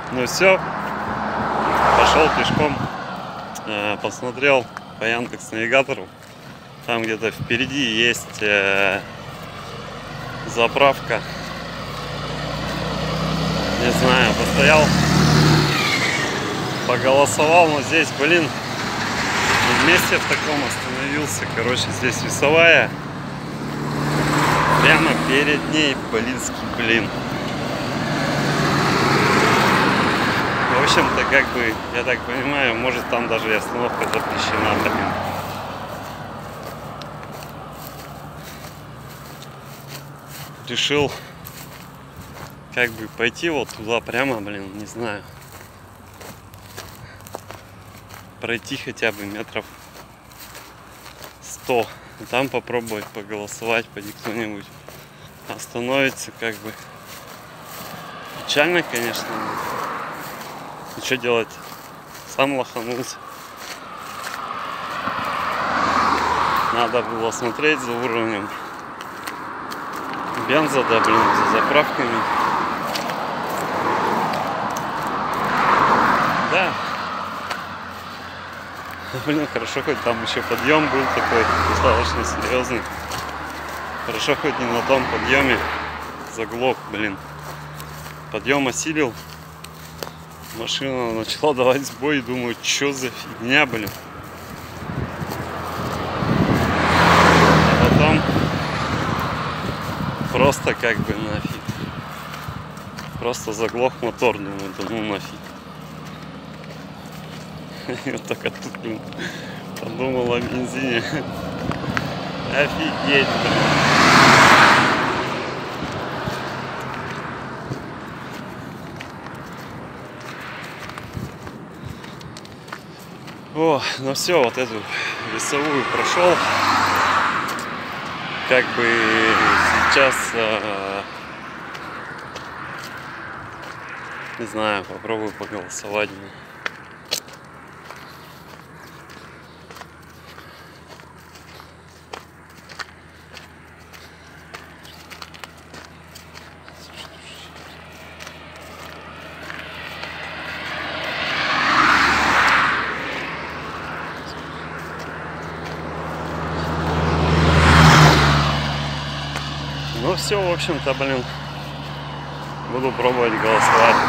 Ну все, пошел пешком, посмотрел по Яндекс.Навигатору, там где-то впереди есть заправка, не знаю, постоял, поголосовал, но здесь, блин, вместе в таком остановился, короче, здесь весовая, прямо перед ней, блин. В общем-то, как бы, я так понимаю, может там даже и остановка запрещена, блин. Решил как бы пойти вот туда прямо, блин, не знаю. Пройти хотя бы метров 100. И там попробовать поголосовать, поди кто-нибудь остановится, как бы. Печально, конечно. И что делать? Сам лоханулся. Надо было смотреть за уровнем бенза, да, блин, за заправками. Да. Блин, хорошо, хоть там еще подъем был такой, достаточно серьезный. Хорошо, хоть не на том подъеме заглох, блин. Подъем осилил. Машина начала давать сбой, думаю, что за фигня, блин. А потом просто как бы нафиг. Просто заглох мотор, думаю, да ну нафиг. И вот так тут, блин, подумал о бензине. Офигеть, блин. О, ну все, вот эту весовую прошел. Как бы сейчас, не знаю, попробую поголосовать. Ну все, в общем-то, блин, буду пробовать голосовать.